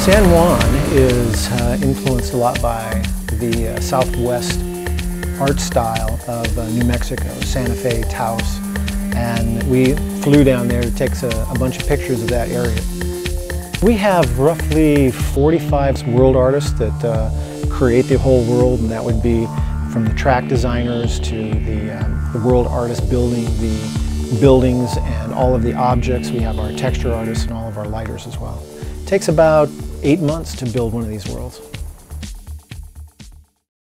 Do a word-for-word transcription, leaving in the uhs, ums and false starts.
San Juan is uh, influenced a lot by the uh, Southwest art style of uh, New Mexico, Santa Fe, Taos, and we flew down there to take a, a bunch of pictures of that area. We have roughly forty-five world artists that uh, create the whole world, and that would be from the track designers to the, um, the world artists building the buildings and all of the objects. We have our texture artists and all of our lighters as well. It takes about eight months to build one of these worlds.